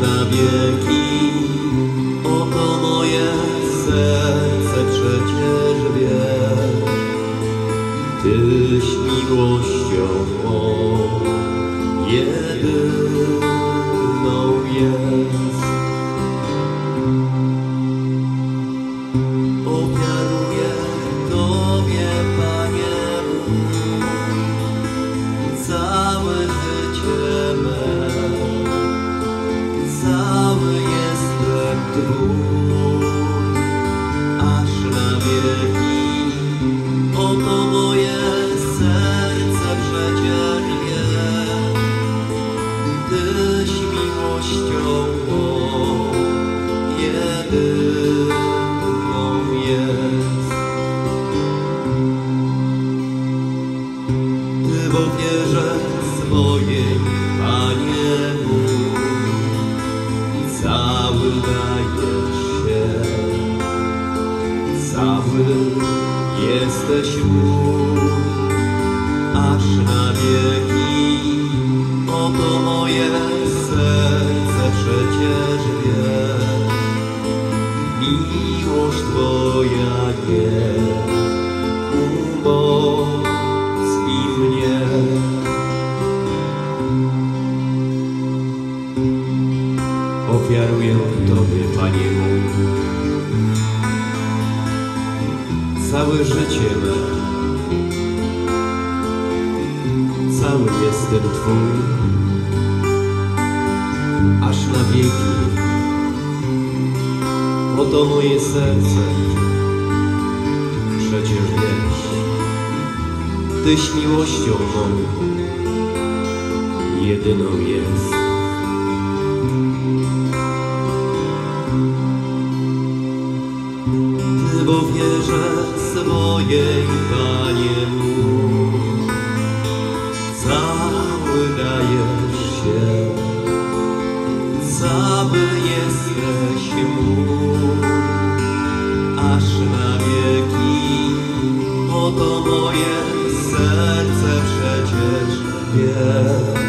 na wieki. Oto moje serce przecież wie, Tyś miłością mą jedyną jest. Ofiaruję Tobie, Panie mój, całe życie me, cały jestem Twój, aż na wieki. Oto moje serce przecież wie, Tyś miłością mą jedyną jest. Ty w ofierze swojej, Panie mój, cały dajesz się, cały jesteś mój, aż na wieki. Oto moje serce przecież wie, miłość Twoja nie umocni mnie. Ofiaruję Tobie, Panie mój, całe życie me, cały jestem Twój, aż na wieki. Oto moje serce, przecież wiesz, Tyś miłością mą jedyną jest. Ty w ofierze swojej, Panie mój, cały dajesz się, cały jesteś mój, aż na wieki. Oto moje serce przecież wie,